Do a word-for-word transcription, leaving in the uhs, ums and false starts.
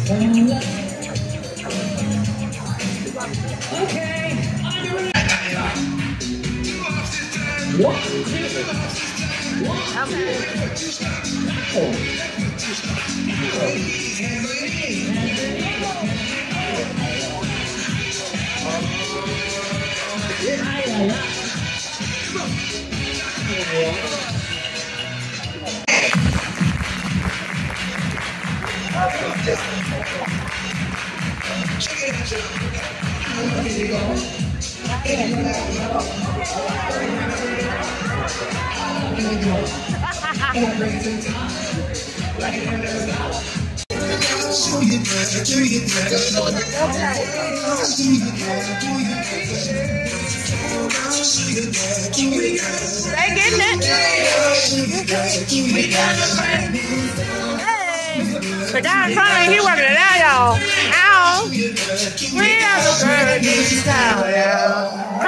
Okay, are you ready? One, two, one, They getting it. Hey. The guy in front of me, he working it out, y'all. Ow. We are the birds in town, y'all.